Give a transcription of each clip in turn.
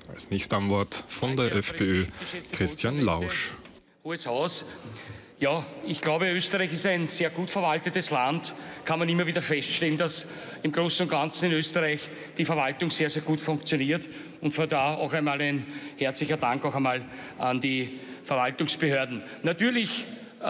Als nächster am Wort von der FPÖ Christian Lausch. Hohes Haus. Ja, ich glaube, Österreich ist ein sehr gut verwaltetes Land. Kann man immer wieder feststellen, dass im Großen und Ganzen in Österreich die Verwaltung sehr, sehr gut funktioniert. Und von da auch einmal ein herzlicher Dank auch einmal an die Verwaltungsbehörden. Natürlich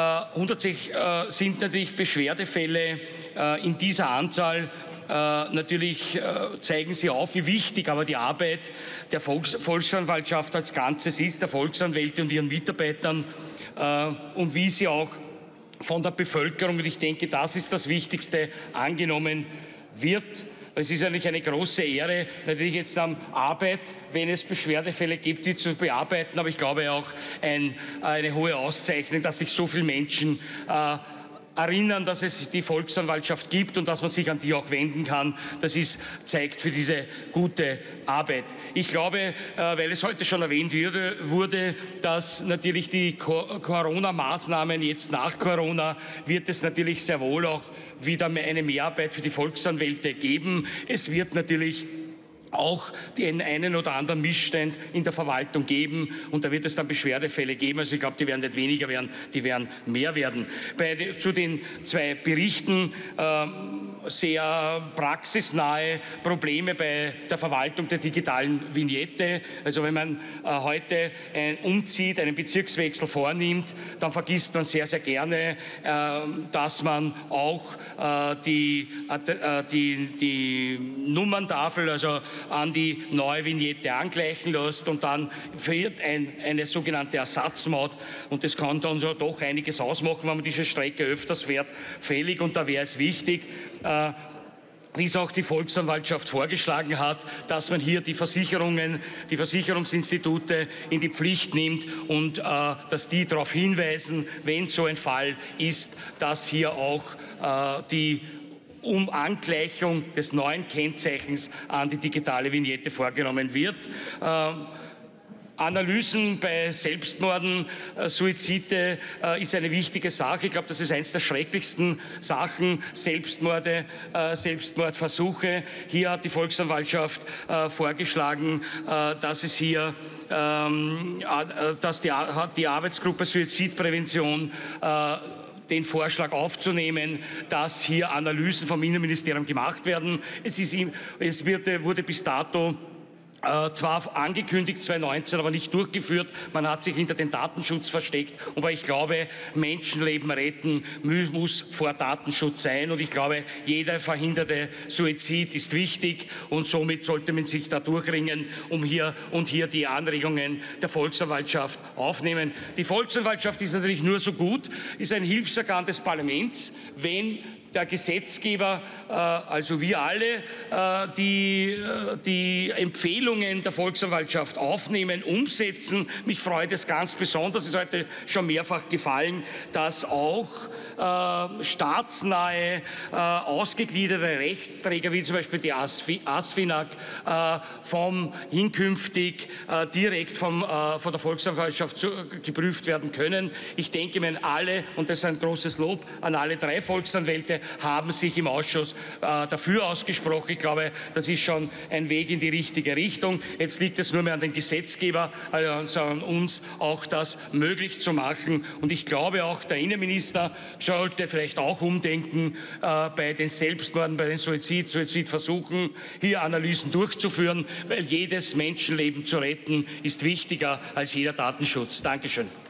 sind natürlich Beschwerdefälle in dieser Anzahl. Natürlich zeigen sie auf, wie wichtig aber die Arbeit der Volksanwaltschaft als Ganzes ist, der Volksanwälte und ihren Mitarbeitern, und wie sie auch von der Bevölkerung, und ich denke, das ist das Wichtigste, angenommen wird. Es ist eigentlich eine große Ehre, natürlich jetzt an Arbeit, wenn es Beschwerdefälle gibt, die zu bearbeiten, aber ich glaube auch eine hohe Auszeichnung, dass sich so viele Menschen erinnern, dass es die Volksanwaltschaft gibt und dass man sich an die auch wenden kann. Das zeigt für diese gute Arbeit. Ich glaube, weil es heute schon erwähnt wurde, dass natürlich die Corona-Maßnahmen jetzt nach Corona wird es natürlich sehr wohl auch wieder eine Mehrarbeit für die Volksanwälte geben. Es wird natürlich auch den einen oder anderen Missstand in der Verwaltung geben und da wird es dann Beschwerdefälle geben. Also ich glaube, die werden nicht weniger werden, die werden mehr werden. Zu den zwei Berichten sehr praxisnahe Probleme bei der Verwaltung der digitalen Vignette. Also wenn man heute umzieht, einen Bezirkswechsel vornimmt, dann vergisst man sehr, sehr gerne, dass man auch die Nummerntafel, also an die neue Vignette angleichen lässt und dann wird eine sogenannte Ersatzmaut und das kann dann so doch einiges ausmachen, wenn man diese Strecke öfters fährt, fällig und da wäre es wichtig, wie auch die Volksanwaltschaft vorgeschlagen hat, dass man hier die Versicherungsinstitute in die Pflicht nimmt und dass die darauf hinweisen, wenn so ein Fall ist, dass hier auch die Angleichung des neuen Kennzeichens an die digitale Vignette vorgenommen wird. Analysen bei Selbstmorden, Suizide ist eine wichtige Sache. Ich glaube, das ist eines der schrecklichsten Sachen, Selbstmordversuche. Hier hat die Volksanwaltschaft vorgeschlagen, dass die Arbeitsgruppe Suizidprävention den Vorschlag aufzunehmen, dass hier Analysen vom Innenministerium gemacht werden. Es wurde bis dato zwar angekündigt 2019, aber nicht durchgeführt. Man hat sich hinter den Datenschutz versteckt. Aber ich glaube, Menschenleben retten muss vor Datenschutz sein. Und ich glaube, jeder verhinderte Suizid ist wichtig. Und somit sollte man sich da durchringen, hier die Anregungen der Volksanwaltschaft aufnehmen. Die Volksanwaltschaft ist natürlich nur so gut, ist ein Hilfsorgan des Parlaments, wenn der Gesetzgeber, also wir alle, die Empfehlungen der Volksanwaltschaft aufnehmen, umsetzen. Mich freut es ganz besonders, es ist heute schon mehrfach gefallen, dass auch staatsnahe, ausgegliederte Rechtsträger, wie zum Beispiel die ASFINAG, hinkünftig direkt von der Volksanwaltschaft geprüft werden können. Ich denke mir alle, und das ist ein großes Lob an alle drei Volksanwälte, haben sich im Ausschuss dafür ausgesprochen. Ich glaube, das ist schon ein Weg in die richtige Richtung. Jetzt liegt es nur mehr an den Gesetzgeber, also an uns, auch das möglich zu machen. Und ich glaube auch, der Innenminister sollte vielleicht auch umdenken bei den Selbstmorden, bei den Suizidversuchen, hier Analysen durchzuführen, weil jedes Menschenleben zu retten ist wichtiger als jeder Datenschutz. Dankeschön.